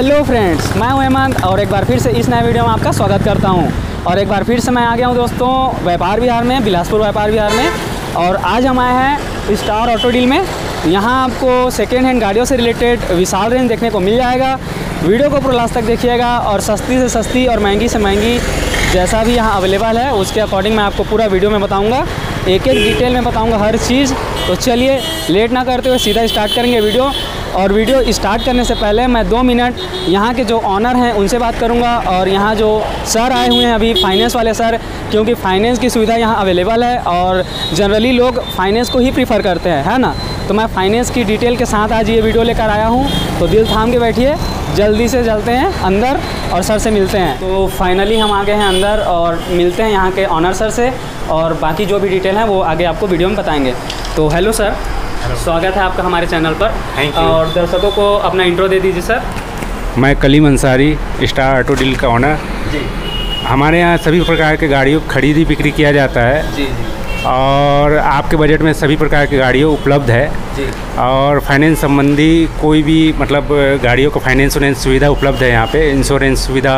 Hello friends, मैं हूं हेमंत और एक बार फिर से इस नए वीडियो में आपका स्वागत करता हूं। और एक बार फिर से मैं आ गया हूं दोस्तों व्यापार विहार में, बिलासपुर व्यापार विहार में। और आज हम आए हैं स्टार ऑटो डील में। यहां आपको सेकेंड हैंड गाड़ियों से रिलेटेड विशाल रेंज देखने को मिल जाएगा। वीडियो को पूरा लास्ट तक देखिएगा और सस्ती से सस्ती और महंगी से महंगी जैसा भी यहाँ अवेलेबल है उसके अकॉर्डिंग मैं आपको पूरा वीडियो में बताऊँगा, एक एक डिटेल में बताऊँगा हर चीज़। तो चलिए लेट ना करते हुए सीधा स्टार्ट करेंगे वीडियो। और वीडियो स्टार्ट करने से पहले मैं 2 मिनट यहाँ के जो ऑनर हैं उनसे बात करूँगा। और यहाँ जो सर आए हुए हैं अभी फाइनेंस वाले सर, क्योंकि फाइनेंस की सुविधा यहाँ अवेलेबल है और जनरली लोग फाइनेंस को ही प्रीफर करते हैं, है ना। तो मैं फाइनेंस की डिटेल के साथ आज ये वीडियो लेकर आया हूँ। तो दिल थाम के बैठिए, जल्दी से चलते हैं अंदर और सर से मिलते हैं। तो फाइनली हम आ गए हैं अंदर और मिलते हैं यहाँ के ऑनर सर से और बाकी जो भी डिटेल है वो आगे आपको वीडियो में बताएंगे। तो हेलो सर, स्वागत है आपका हमारे चैनल पर। Thank you. और दर्शकों को अपना इंट्रो दे दीजिए सर। मैं Kaleem Ansari, star auto deal का ओनर। जी। हमारे यहाँ सभी प्रकार के गाड़ियों खरीदी बिक्री किया जाता है। जी जी। और आपके बजट में सभी प्रकार की गाड़ियों उपलब्ध है। जी। और फाइनेंस संबंधी कोई भी मतलब गाड़ियों को फाइनेंस सुविधा उपलब्ध है यहाँ पे। इंश्योरेंस सुविधा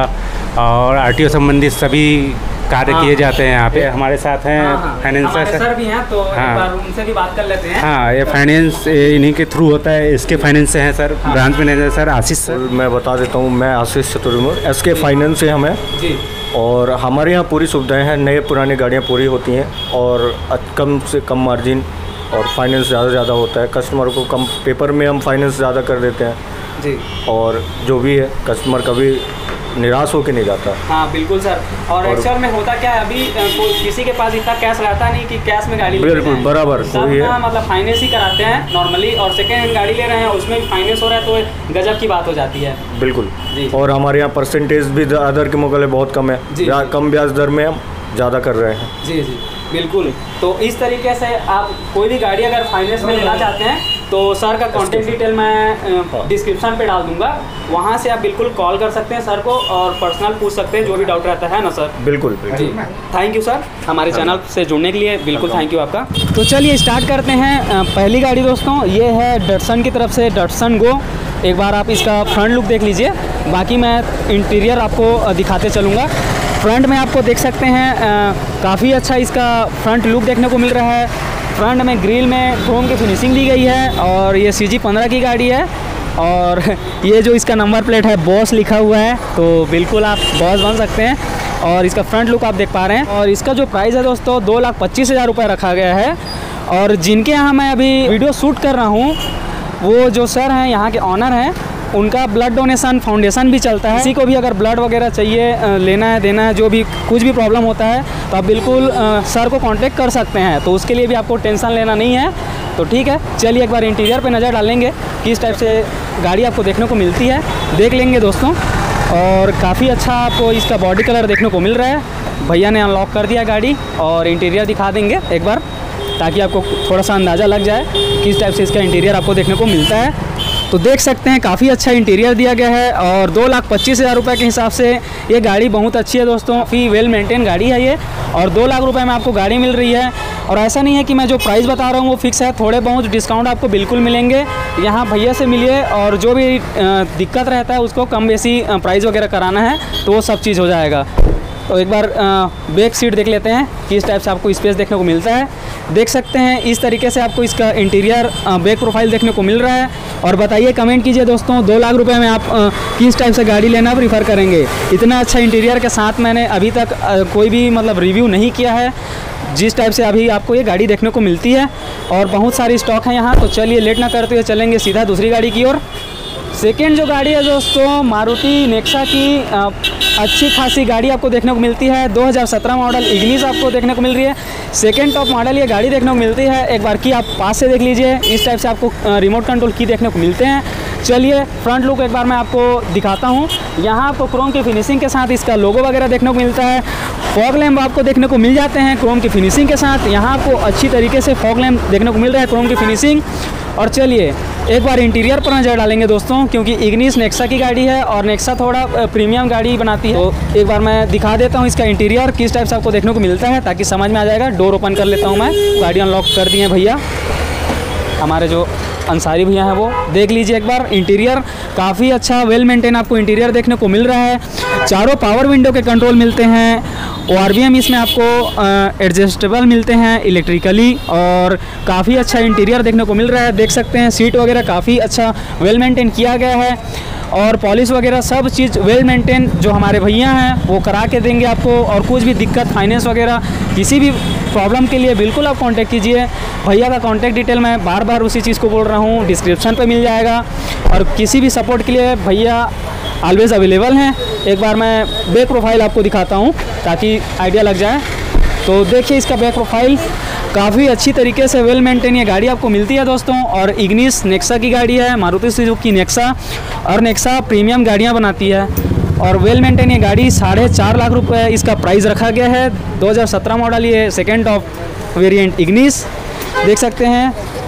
और आरटीओ संबंधित सभी कार्य किए जाते हैं यहाँ पे। हमारे साथ हैं फाइनेंसर सर भी हैं, तो एक बार उनसे भी बात कर लेते हैं। हाँ, ये फाइनेंस इन्हीं के थ्रू होता है। इसके फाइनेंस से हैं sir, branch manager sir Ashish sir. मैं बता देता हूँ, मैं आशीष चतुर्वेदी, एसके फाइनेंस से हमें। जी। और हमारे यहाँ पूरी सुविधाएं हैं, नए पुरानी गाड़ियाँ पूरी होती हैं और कम से कम मार्जिन और फाइनेंस ज़्यादा होता है। कस्टमर को कम पेपर में हम फाइनेंस ज़्यादा कर देते हैं। जी। और जो भी है कस्टमर कभी निराश होकर नहीं जाता। हाँ बिल्कुल सर। और एक्चुअल में होता क्या है, अभी किसी के पास इतना कैश रहता नहीं कि कैश में गाड़ी बिल्कुल बराबर सब ना मतलब फाइनेंस ही कराते हैं नॉर्मली। और सेकेंड हैंड गाड़ी ले रहे हैं उसमें भी फाइनेंस हो रहा है तो गजब की बात हो जाती है। बिल्कुल जी। और हमारे यहाँ परसेंटेज भी अदर के मुकाबले बहुत कम है। कम ब्याज दर में हम ज़्यादा कर रहे हैं। जी जी बिल्कुल। तो इस तरीके से आप कोई भी गाड़ी अगर फाइनेंस में लेना चाहते हैं तो सर का कॉन्टेक्ट डिटेल मैं डिस्क्रिप्शन पे डाल दूंगा, वहाँ से आप बिल्कुल कॉल कर सकते हैं सर को और पर्सनल पूछ सकते हैं जो भी डाउट रहता है ना सर। बिल्कुल जी। थैंक यू सर हमारे चैनल से जुड़ने के लिए, बिल्कुल थैंक यू आपका। तो चलिए स्टार्ट करते हैं। पहली गाड़ी दोस्तों ये है डटसन की तरफ से डटसन गो। एक बार आप इसका फ्रंट लुक देख लीजिए, बाकी मैं इंटीरियर आपको दिखाते चलूँगा। फ्रंट में आपको देख सकते हैं काफ़ी अच्छा इसका फ्रंट लुक देखने को मिल रहा है। फ्रंट में ग्रिल में क्रोम की फिनिशिंग दी गई है और ये CG15 की गाड़ी है। और ये जो इसका नंबर प्लेट है बॉस लिखा हुआ है, तो बिल्कुल आप बॉस बन सकते हैं। और इसका फ्रंट लुक आप देख पा रहे हैं। और इसका जो प्राइस है दोस्तों 2,25,000 रुपये रखा गया है। और जिनके यहाँ मैं अभी वीडियो शूट कर रहा हूँ वो जो सर हैं यहाँ के ऑनर हैं, उनका ब्लड डोनेशन फाउंडेशन भी चलता है। किसी को भी अगर ब्लड वगैरह चाहिए, लेना है देना है, जो भी कुछ भी प्रॉब्लम होता है तो आप बिल्कुल सर को कांटेक्ट कर सकते हैं। तो उसके लिए भी आपको टेंशन लेना नहीं है। तो ठीक है, चलिए एक बार इंटीरियर पे नज़र डालेंगे किस टाइप से गाड़ी आपको देखने को मिलती है, देख लेंगे दोस्तों। और काफ़ी अच्छा आपको इसका बॉडी कलर देखने को मिल रहा है। भैया ने अनलॉक कर दिया गाड़ी और इंटीरियर दिखा देंगे एक बार, ताकि आपको थोड़ा सा अंदाज़ा लग जाए किस टाइप से इसका इंटीरियर आपको देखने को मिलता है। तो देख सकते हैं काफ़ी अच्छा इंटीरियर दिया गया है और 2,25,000 रुपये के हिसाब से ये गाड़ी बहुत अच्छी है दोस्तों। काफ़ी वेल मेंटेन गाड़ी है ये और 2 लाख रुपए में आपको गाड़ी मिल रही है। और ऐसा नहीं है कि मैं जो प्राइस बता रहा हूँ वो फिक्स है, थोड़े बहुत डिस्काउंट आपको बिल्कुल मिलेंगे। यहाँ भैया से मिलिए और जो भी दिक्कत रहता है उसको कम बेसी प्राइस वगैरह कराना है तो वो सब चीज़ हो जाएगा। तो एक बार बैक सीट देख लेते हैं किस टाइप से आपको स्पेस देखने को मिलता है। देख सकते हैं इस तरीके से आपको इसका इंटीरियर बैक प्रोफाइल देखने को मिल रहा है। और बताइए, कमेंट कीजिए दोस्तों, 2 लाख रुपए में आप किस टाइप से गाड़ी लेना प्रीफर करेंगे। इतना अच्छा इंटीरियर के साथ मैंने अभी तक कोई भी मतलब रिव्यू नहीं किया है जिस टाइप से अभी आपको ये गाड़ी देखने को मिलती है। और बहुत सारी स्टॉक है यहाँ। तो चलिए लेट ना करते हुए चलेंगे सीधा दूसरी गाड़ी की ओर। सेकेंड जो गाड़ी है दोस्तों मारुति नेक्सा की अच्छी खासी गाड़ी आपको देखने को मिलती है। 2017 मॉडल इग्निस आपको देखने को मिल रही है। सेकेंड टॉप मॉडल ये गाड़ी देखने को मिलती है। एक बार की आप पास से देख लीजिए, इस टाइप से आपको रिमोट कंट्रोल की देखने को मिलते हैं। चलिए फ्रंट लुक एक बार मैं आपको दिखाता हूँ। यहाँ आपको क्रोम की फिनिशिंग के साथ इसका लोगो वगैरह देखने को मिलता है। फॉग लैम्प आपको देखने को मिल जाते हैं क्रोम की फिनिशिंग के साथ। यहाँ आपको अच्छी तरीके से फॉग लैम्प देखने को मिल रहा है, क्रोम की फिनिशिंग। और चलिए एक बार इंटीरियर पर नजर डालेंगे दोस्तों, क्योंकि इग्निस नेक्सा की गाड़ी है और नेक्सा थोड़ा प्रीमियम गाड़ी बनाती है। तो एक बार मैं दिखा देता हूँ इसका इंटीरियर किस टाइप से आपको देखने को मिलता है, ताकि समझ में आ जाएगा। डोर ओपन कर लेता हूँ मैं, गाड़ी अनलॉक कर दी है भैया। हमारे जो अंसारी भैया हैं वो। देख लीजिए एक बार, इंटीरियर काफ़ी अच्छा वेल मेंटेन आपको इंटीरियर देखने को मिल रहा है। चारों पावर विंडो के कंट्रोल मिलते हैं। ORVM इसमें आपको एडजस्टेबल मिलते हैं इलेक्ट्रिकली, और काफ़ी अच्छा इंटीरियर देखने को मिल रहा है। देख सकते हैं सीट वगैरह काफ़ी अच्छा वेल मेंटेन किया गया है, और पॉलिश वगैरह सब चीज़ वेल मेंटेन जो हमारे भैया हैं वो करा के देंगे आपको। और कुछ भी दिक्कत फाइनेंस वगैरह किसी भी प्रॉब्लम के लिए बिल्कुल आप कांटेक्ट कीजिए। भैया का कांटेक्ट डिटेल मैं बार बार उसी चीज़ को बोल रहा हूँ, डिस्क्रिप्शन पे मिल जाएगा। और किसी भी सपोर्ट के लिए भैया ऑलवेज़ अवेलेबल हैं। एक बार मैं बैक प्रोफाइल आपको दिखाता हूँ ताकि आइडिया लग जाए। तो देखिए इसका बैक प्रोफाइल काफ़ी अच्छी तरीके से वेल मेंटेन ये गाड़ी आपको मिलती है दोस्तों। और इग्निस नेक्सा की गाड़ी है, मारुति सुजुकी नेक्सा, और नेक्सा प्रीमियम गाड़ियाँ बनाती है। और वेल मेंटेन ये गाड़ी 4.5 लाख रुपए इसका प्राइस रखा गया है। 2017 मॉडल, ये सेकेंड टॉप वेरिएंट इग्निस। देख सकते हैं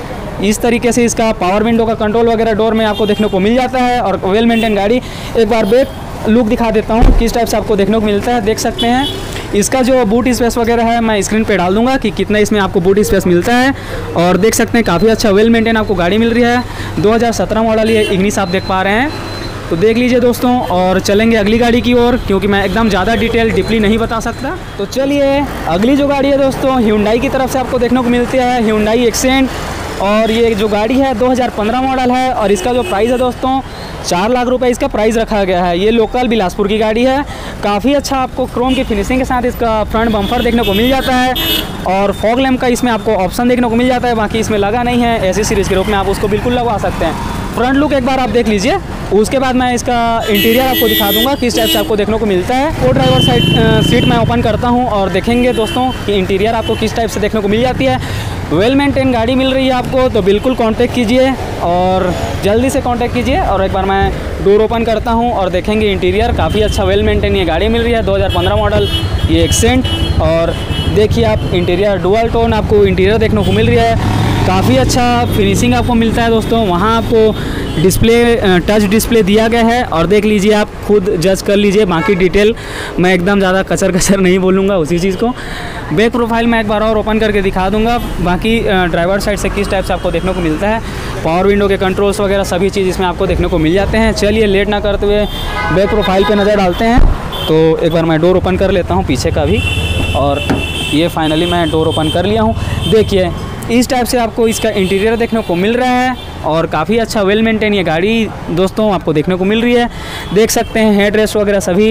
इस तरीके से इसका पावर विंडो का कंट्रोल वगैरह डोर में आपको देखने को मिल जाता है, और वेल मेंटेन गाड़ी। एक बार बैक लुक दिखा देता हूँ किस टाइप से आपको देखने को मिलता है। देख सकते हैं इसका जो बूट स्पेस वगैरह है मैं स्क्रीन पे डाल दूंगा कि कितना इसमें आपको बूट स्पेस मिलता है। और देख सकते हैं काफ़ी अच्छा वेल मेंटेन आपको गाड़ी मिल रही है। 2017 मॉडल ये इग्निस आप देख पा रहे हैं। तो देख लीजिए दोस्तों, और चलेंगे अगली गाड़ी की ओर, क्योंकि मैं एकदम ज़्यादा डिटेल डीपली नहीं बता सकता। तो चलिए अगली जो गाड़ी है दोस्तों, Hyundai की तरफ से आपको देखने को मिलती है, Hyundai एक्सेंट। और ये जो गाड़ी है 2015 मॉडल है, और इसका जो प्राइस है दोस्तों 4 लाख रुपए इसका प्राइस रखा गया है। ये लोकल बिलासपुर की गाड़ी है। काफ़ी अच्छा आपको क्रोम की फिनिशिंग के साथ इसका फ्रंट बम्पर देखने को मिल जाता है, और फॉग लैम्प का इसमें आपको ऑप्शन देखने को मिल जाता है। बाकी इसमें लगा नहीं है, ऐसी सीरीज़ के रूप में आप उसको बिल्कुल लगवा सकते हैं। फ्रंट लुक एक बार आप देख लीजिए, उसके बाद मैं इसका इंटीरियर आपको दिखा दूंगा किस टाइप से आपको देखने को मिलता है। वो ड्राइवर साइड सीट मैं ओपन करता हूं और देखेंगे दोस्तों कि इंटीरियर आपको किस टाइप से देखने को मिल जाती है। वेल मेंटेन गाड़ी मिल रही है आपको, तो बिल्कुल कांटेक्ट कीजिए, और जल्दी से कांटेक्ट कीजिए। और एक बार मैं डोर ओपन करता हूं और देखेंगे इंटीरियर काफ़ी अच्छा वेल मेंटेन ये गाड़ी मिल रही है। 2015 मॉडल ये एक्सेंट। और देखिए आप इंटीरियर डुअल टोन आपको इंटीरियर देखने को मिल रही है। काफ़ी अच्छा फिनिशिंग आपको मिलता है दोस्तों। वहाँ आपको डिस्प्ले टच डिस्प्ले दिया गया है, और देख लीजिए आप खुद जज कर लीजिए। बाकी डिटेल मैं एकदम ज़्यादा कचर नहीं बोलूँगा उसी चीज़ को। बैक प्रोफाइल मैं एक बार और ओपन करके दिखा दूँगा। बाकी ड्राइवर साइड से किस टाइप से आपको देखने को मिलता है, पावर विंडो के कंट्रोल्स वगैरह सभी चीज़ इसमें आपको देखने को मिल जाते हैं। चलिए लेट ना करते हुए बैक प्रोफाइल पर नज़र डालते हैं। तो एक बार मैं डोर ओपन कर लेता हूँ पीछे का भी, और ये फाइनली मैं डोर ओपन कर लिया हूँ। देखिए इस टाइप से आपको इसका इंटीरियर देखने को मिल रहा है, और काफ़ी अच्छा वेल मेंटेन ये गाड़ी दोस्तों आपको देखने को मिल रही है। देख सकते हैं हेड रेस्ट वगैरह सभी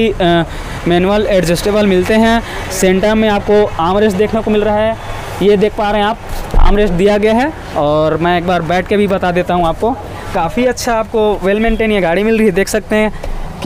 मैनुअल एडजस्टेबल मिलते हैं। सेंटर में आपको आर्म रेस्ट देखने को मिल रहा है, ये देख पा रहे हैं आप, आर्म रेस्ट दिया गया है। और मैं एक बार बैठ के भी बता देता हूँ आपको, काफ़ी अच्छा आपको वेल मेंटेन ये गाड़ी मिल रही है। देख सकते हैं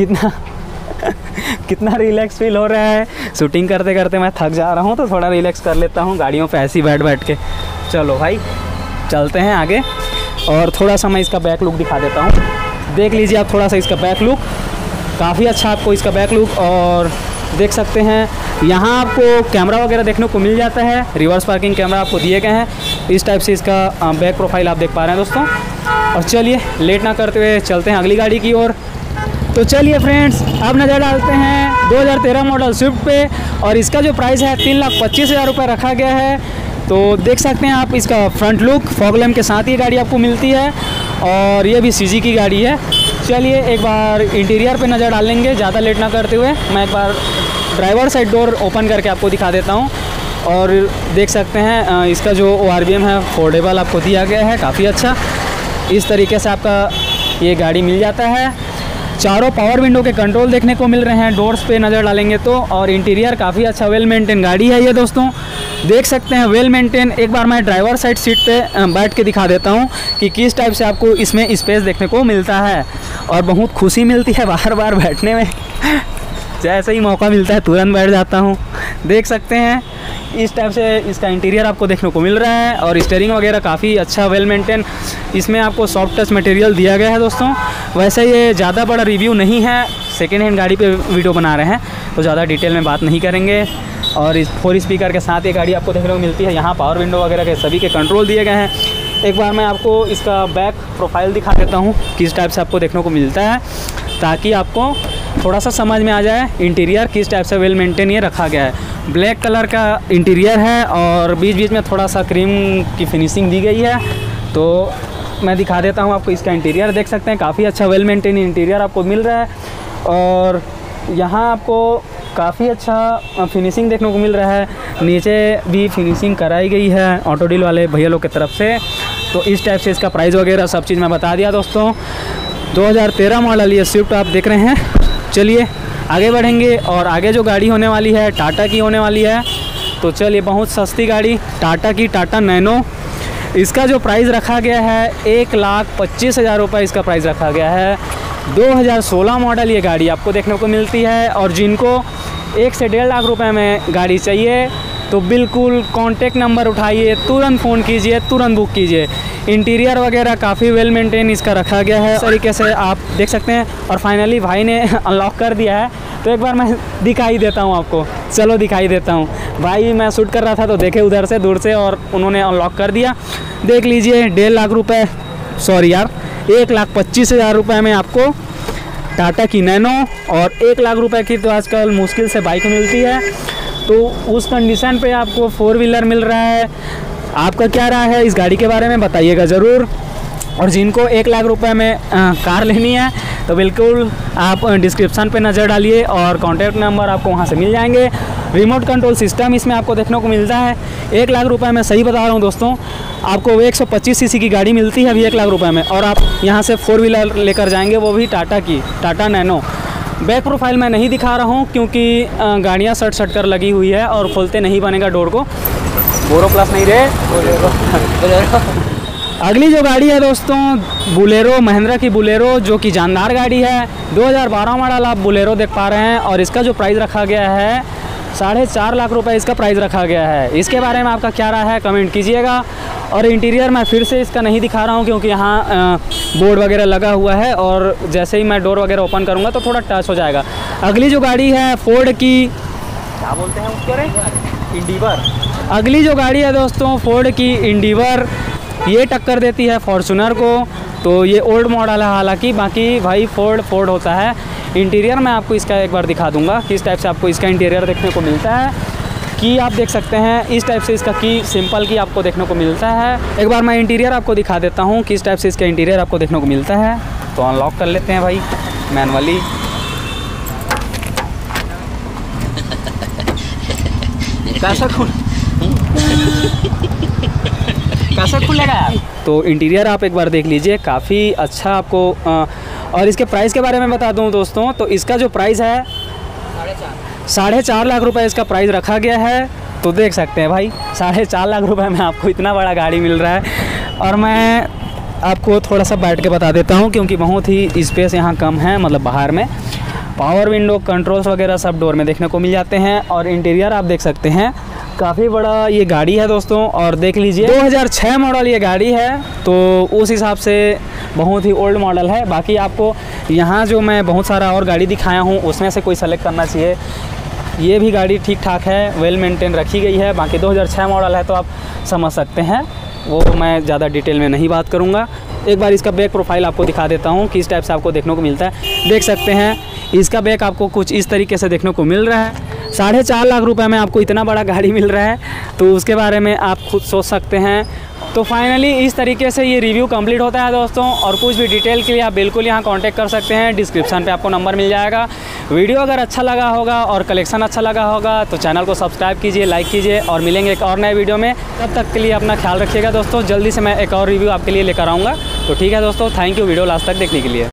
कितना रिलैक्स फील हो रहा है। शूटिंग करते करते मैं थक जा रहा हूँ, तो थोड़ा रिलैक्स कर लेता हूँ गाड़ियों पे ऐसे ही बैठ के। चलो भाई चलते हैं आगे, और थोड़ा सा मैं इसका बैक लुक दिखा देता हूँ। देख लीजिए आप थोड़ा सा इसका बैक लुक, काफ़ी अच्छा आपको इसका बैक लुक। और देख सकते हैं यहाँ आपको कैमरा वगैरह देखने को मिल जाता है, रिवर्स पार्किंग कैमरा आपको दिए गए हैं। इस टाइप से इसका बैक प्रोफाइल आप देख पा रहे हैं दोस्तों। और चलिए लेट ना करते हुए चलते हैं अगली गाड़ी की ओर। तो चलिए फ्रेंड्स अब नज़र डालते हैं 2013 मॉडल स्विफ्ट पे, और इसका जो प्राइस है 3,25,000 रुपये रखा गया है। तो देख सकते हैं आप इसका फ्रंट लुक, फॉग लैम्प के साथ ये गाड़ी आपको मिलती है, और ये भी सीजी की गाड़ी है। चलिए एक बार इंटीरियर पे नज़र डालेंगे ज़्यादा लेट ना करते हुए। मैं एक बार ड्राइवर साइड डोर ओपन करके आपको दिखा देता हूँ। और देख सकते हैं इसका जो ORVM है फोल्डेबल आपको दिया गया है, काफ़ी अच्छा। इस तरीके से आपका ये गाड़ी मिल जाता है। चारों पावर विंडो के कंट्रोल देखने को मिल रहे हैं डोर्स पे नज़र डालेंगे तो। और इंटीरियर काफ़ी अच्छा वेल मेंटेन गाड़ी है ये दोस्तों, देख सकते हैं वेल मेंटेन। एक बार मैं ड्राइवर साइड सीट पे बैठ के दिखा देता हूँ कि किस टाइप से आपको इसमें स्पेस देखने को मिलता है, और बहुत खुशी मिलती है बार बार बैठने में। जैसे ही मौका मिलता है तुरंत बैठ जाता हूँ। देख सकते हैं इस टाइप से इसका इंटीरियर आपको देखने को मिल रहा है, और स्टीयरिंग वगैरह काफ़ी अच्छा वेल मेंटेन। इसमें आपको सॉफ्ट टच मटेरियल दिया गया है दोस्तों। वैसे ये ज़्यादा बड़ा रिव्यू नहीं है, सेकेंड हैंड गाड़ी पे वीडियो बना रहे हैं, तो ज़्यादा डिटेल में बात नहीं करेंगे। और इस 4 स्पीकर के साथ ये गाड़ी आपको देखने को मिलती है। यहाँ पावर विंडो वगैरह के सभी के कंट्रोल दिए गए हैं। एक बार मैं आपको इसका बैक प्रोफाइल दिखा देता हूँ किस टाइप से आपको देखने को मिलता है, ताकि आपको थोड़ा सा समझ में आ जाए इंटीरियर किस टाइप से वेल मेंटेन ये रखा गया है। ब्लैक कलर का इंटीरियर है, और बीच बीच में थोड़ा सा क्रीम की फिनिशिंग दी गई है। तो मैं दिखा देता हूँ आपको इसका इंटीरियर। देख सकते हैं काफ़ी अच्छा वेल मेंटेन इंटीरियर आपको मिल रहा है और यहाँ आपको काफ़ी अच्छा फिनिशिंग देखने को मिल रहा है। नीचे भी फिनिशिंग कराई गई है ऑटो डील वाले भैया लोग की तरफ से। तो इस टाइप से इसका प्राइस वगैरह सब चीज़ मैं बता दिया दोस्तों। 2013 मॉडल ये स्विफ्ट आप देख रहे हैं। चलिए आगे बढ़ेंगे और आगे जो गाड़ी होने वाली है टाटा की होने वाली है। तो चलिए बहुत सस्ती गाड़ी टाटा की, टाटा नैनो। इसका जो प्राइस रखा गया है 1,25,000 रुपये इसका प्राइस रखा गया है। 2016 मॉडल ये गाड़ी आपको देखने को मिलती है। और जिनको 1 से 1.5 लाख रुपए में गाड़ी चाहिए तो बिल्कुल कांटेक्ट नंबर उठाइए, तुरंत फ़ोन कीजिए, तुरंत बुक कीजिए। इंटीरियर वगैरह काफ़ी वेल मेंटेन इसका रखा गया है, इस तरीके से आप देख सकते हैं। और फाइनली भाई ने अनलॉक कर दिया है, तो एक बार मैं दिखाई देता हूँ आपको। चलो दिखाई देता हूँ। भाई मैं शूट कर रहा था तो देखे उधर से दूर से और उन्होंने अनलॉक कर दिया। देख लीजिए 1.5 लाख रुपये, सॉरी यार 1,25,000 रुपये में आपको टाटा की नैनो। और 1 लाख रुपए की तो आजकल मुश्किल से बाइक मिलती है, तो उस कंडीशन पे आपको 4 व्हीलर मिल रहा है। आपका क्या राय है इस गाड़ी के बारे में बताइएगा ज़रूर। और जिनको 1 लाख रुपए में कार लेनी है तो बिल्कुल आप डिस्क्रिप्शन पे नज़र डालिए और कॉन्टैक्ट नंबर आपको वहाँ से मिल जाएंगे। रिमोट कंट्रोल सिस्टम इसमें आपको देखने को मिलता है। 1 लाख रुपए में सही बता रहा हूँ दोस्तों, आपको 125 सीसी की गाड़ी मिलती है अभी 1 लाख रुपए में। और आप यहाँ से 4 व्हीलर लेकर जाएंगे, वो भी टाटा की, टाटा नैनो। बैक प्रोफाइल मैं नहीं दिखा रहा हूँ क्योंकि गाड़ियाँ सट कर लगी हुई है और खोलते नहीं बनेगा डोर को। बोरो प्लस नहीं रहे, बोलेरो। अगली जो गाड़ी है दोस्तों बुलेरो, महिंद्रा की बुलेरो, जो कि जानदार गाड़ी है। 2012 मॉडल आप बुलेरो देख पा रहे हैं और इसका जो प्राइस रखा गया है 4.5 लाख रुपए इसका प्राइस रखा गया है। इसके बारे में आपका क्या राय है कमेंट कीजिएगा। और इंटीरियर मैं फिर से इसका नहीं दिखा रहा हूँ क्योंकि यहाँ बोर्ड वगैरह लगा हुआ है और जैसे ही मैं डोर वगैरह ओपन करूँगा तो थोड़ा टच हो जाएगा। अगली जो गाड़ी है फोर्ड की, क्या बोलते हैं उसको रे, इंडिवर। अगली जो गाड़ी है दोस्तों फोर्ड की इंडिवर, ये टक्कर देती है फॉर्च्यूनर को। तो ये ओल्ड मॉडल है हालांकि, बाकी भाई फोर्ड होता है। इंटीरियर मैं आपको इसका एक बार दिखा दूंगा किस टाइप से आपको इसका इंटीरियर देखने को मिलता है। की आप देख सकते हैं इस टाइप से इसका की सिंपल की आपको देखने को मिलता है। एक बार मैं इंटीरियर आपको दिखा देता हूँ किस टाइप से इसका इंटीरियर आपको देखने को मिलता है। तो अनलॉक कर लेते हैं भाई मैनुअली। कैसा खुलेगा यार। तो इंटीरियर आप एक बार देख लीजिए, काफ़ी अच्छा आपको। और इसके प्राइस के बारे में बता दूं दोस्तों, तो इसका जो प्राइस है 4.5 लाख रुपए इसका प्राइस रखा गया है। तो देख सकते हैं भाई 4.5 लाख रुपए में आपको इतना बड़ा गाड़ी मिल रहा है। और मैं आपको थोड़ा सा बैठ के बता देता हूँ क्योंकि बहुत ही स्पेस यहाँ कम है, मतलब बाहर में। पावर विंडो कंट्रोल्स वगैरह सब डोर में देखने को मिल जाते हैं। और इंटीरियर आप देख सकते हैं काफ़ी बड़ा ये गाड़ी है दोस्तों। और देख लीजिए 2006 मॉडल ये गाड़ी है, तो उस हिसाब से बहुत ही ओल्ड मॉडल है। बाकी आपको यहाँ जो मैं बहुत सारा और गाड़ी दिखाया हूँ उसमें से कोई सेलेक्ट करना चाहिए। ये भी गाड़ी ठीक ठाक है, वेल मेंटेन रखी गई है। बाकी 2006 मॉडल है तो आप समझ सकते हैं, वो मैं ज़्यादा डिटेल में नहीं बात करूँगा। एक बार इसका बैक प्रोफाइल आपको दिखा देता हूँ किस टाइप से आपको देखने को मिलता है। देख सकते हैं इसका बैक आपको कुछ इस तरीके से देखने को मिल रहा है। 4.5 लाख रुपए में आपको इतना बड़ा गाड़ी मिल रहा है, तो उसके बारे में आप खुद सोच सकते हैं। तो फाइनली इस तरीके से ये रिव्यू कंप्लीट होता है दोस्तों। और कुछ भी डिटेल के लिए आप बिल्कुल यहाँ कांटेक्ट कर सकते हैं, डिस्क्रिप्शन पे आपको नंबर मिल जाएगा। वीडियो अगर अच्छा लगा होगा और कलेक्शन अच्छा लगा होगा तो चैनल को सब्सक्राइब कीजिए, लाइक कीजिए। और मिलेंगे एक और नए वीडियो में, तब तक के लिए अपना ख्याल रखिएगा दोस्तों। जल्दी से मैं एक और रिव्यू आपके लिए लेकर आऊँगा। तो ठीक है दोस्तों, थैंक यू वीडियो लास्ट तक देखने के लिए।